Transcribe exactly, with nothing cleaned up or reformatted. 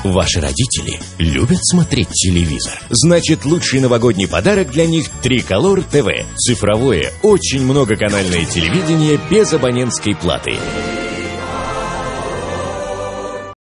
Ваши родители любят смотреть телевизор. Значит, лучший новогодний подарок для них – Триколор ТВ. Цифровое, очень многоканальное телевидение без абонентской платы.